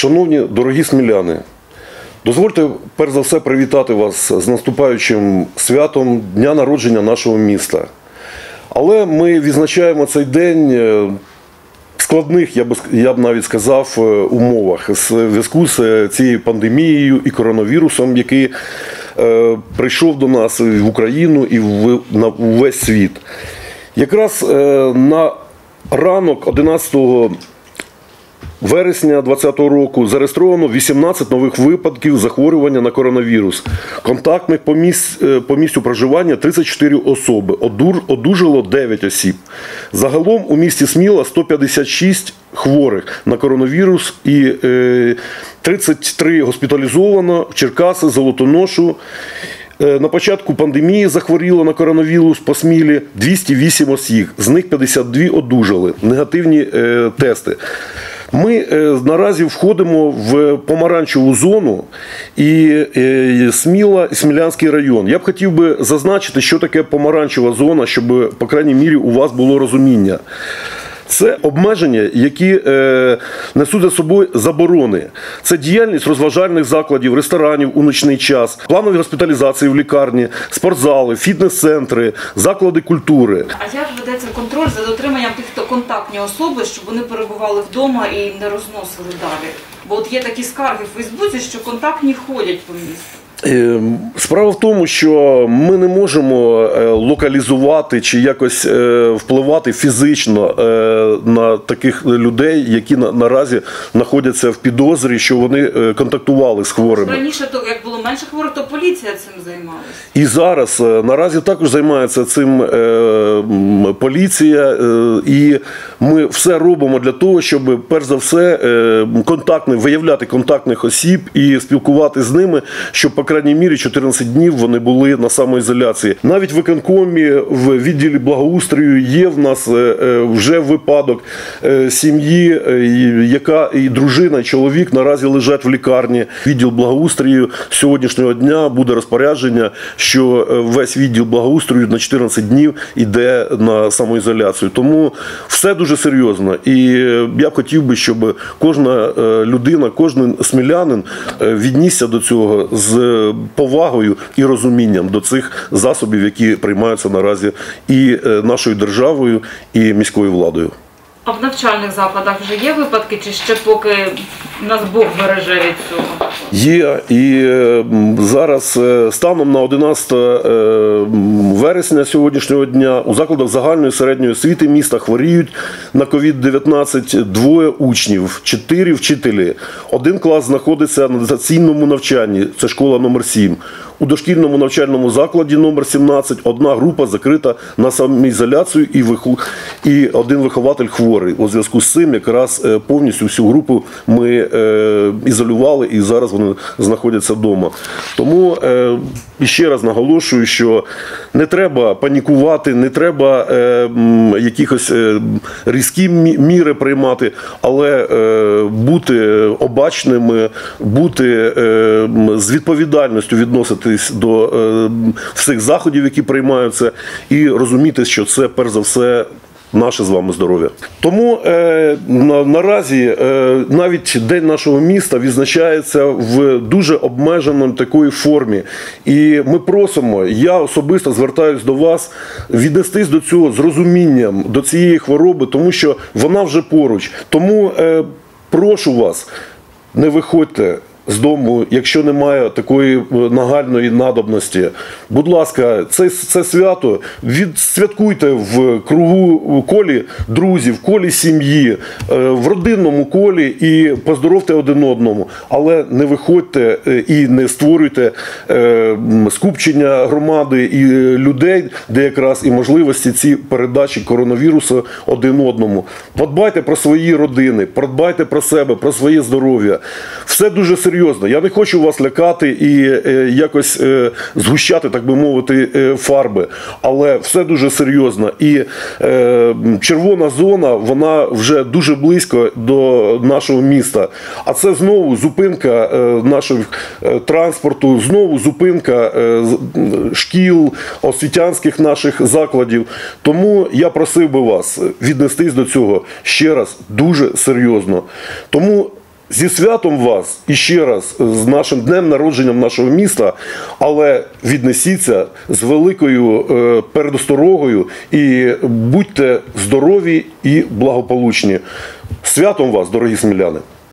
Шановні, дорогі сміляни, дозвольте перш за все привітати вас з наступаючим святом Дня народження нашого міста. Але ми відзначаємо цей день в складних, я б навіть сказав, умовах у зв'язку з цією пандемією і коронавірусом, який прийшов до нас в Україну і на весь світ. Якраз на ранок 11 вересня 2020 року зареєстровано 18 нових випадків захворювання на коронавірус. Контактних по місцю проживання 34 особи, одужало 9 осіб. Загалом у місті Сміла 156 хворих на коронавірус і 33 госпіталізовано в Черкаси, Золотоношу. На початку пандемії захворіло на коронавірус по Смілі 208 осіб, з них 52 одужали, негативні тести. Ми наразі входимо в помаранчеву зону і Сміла, і Смілянський район. Я б хотів би зазначити, що таке помаранчева зона, щоб, по крайній мірі, у вас було розуміння. Це обмеження, які несуть за собою заборони. Це діяльність розважальних закладів, ресторанів у нічний час, планові госпіталізації в лікарні, спортзали, фітнес-центри, заклади культури. А як ведеться контроль за дотриманням тих, хто контактні особи, щоб вони перебували вдома і не розносили далі? Бо от є такі скарги в Фейсбуці, що контактні ходять по місту. Справа в тому, що ми не можемо локалізувати чи якось впливати фізично на таких людей, які наразі знаходяться в підозрі, що вони контактували з хворими. Раніше, як було менше хворих, то поліція цим займалася. І зараз наразі також займається цим поліція, і ми все робимо для того, щоб перш за все виявляти контактних осіб і спілкуватися з ними, щоб по крайній мірі 14 днів вони були на самоізоляції. Навіть в виконкомі, в відділі благоустрою є в нас вже випадок сім'ї, яка і дружина, і чоловік наразі лежать в лікарні. Відділ благоустрою з сьогоднішнього дня буде розпорядження, що весь відділ благоустрою на 14 днів йде на самоізоляцію. Тому все дуже серйозно. І я б хотів би, щоб кожна людина, кожен смілянин віднісся до цього з повагою і розумінням до цих засобів, які приймаються наразі і нашою державою, і міською владою. А в навчальних закладах вже є випадки, чи ще поки нас Бог береже від цього? Є. І зараз станом на 11 вересня сьогоднішнього дня у закладах загальної середньої освіти міста хворіють на COVID-19 2 учнів, 4 вчителі. 1 клас знаходиться на дистанційному навчанні, це школа номер 7. У дошкільному навчальному закладі номер 17 одна група закрита на самоізоляцію і 1 вихователь хворий. У зв'язку з цим якраз повністю всю групу ми ізолювали і зараз вони знаходяться вдома. Тому ще раз наголошую, що не треба панікувати, не треба якихось різкі міри приймати, але бути обачними, бути з відповідальністю відноситись до всіх заходів, які приймаються, і розуміти, що це перш за все наше з вами здоров'я. Тому наразі навіть День нашого міста відзначається в дуже обмеженій такої формі. І ми просимо, я особисто звертаюся до вас, віднестись до цього з розумінням, до цієї хвороби, тому що вона вже поруч. Тому прошу вас, не виходьте з дому, якщо немає такої нагальної надобності. Будь ласка, це свято відсвяткуйте в кругу, колі друзів, колі сім'ї, в родинному колі і поздоровте один одному. Але не виходьте і не створюйте скупчення громади і людей, де якраз і можливості ці передачі коронавірусу один одному. Подбайте про свої родини, подбайте про себе, про своє здоров'я. Все дуже серйозно. Я не хочу вас лякати і якось згущати, так би мовити, фарби. Але все дуже серйозно. І червона зона, вона вже дуже близько до нашого міста. А це знову зупинка нашого транспорту, знову зупинка шкіл, освітянських наших закладів. Тому я просив би вас віднестись до цього ще раз дуже серйозно. Тому Зі святом вас і ще раз з нашим днем народження нашого міста, але віднесіться з великою передосторогою і будьте здорові і благополучні. Святом вас, дорогі сміляни!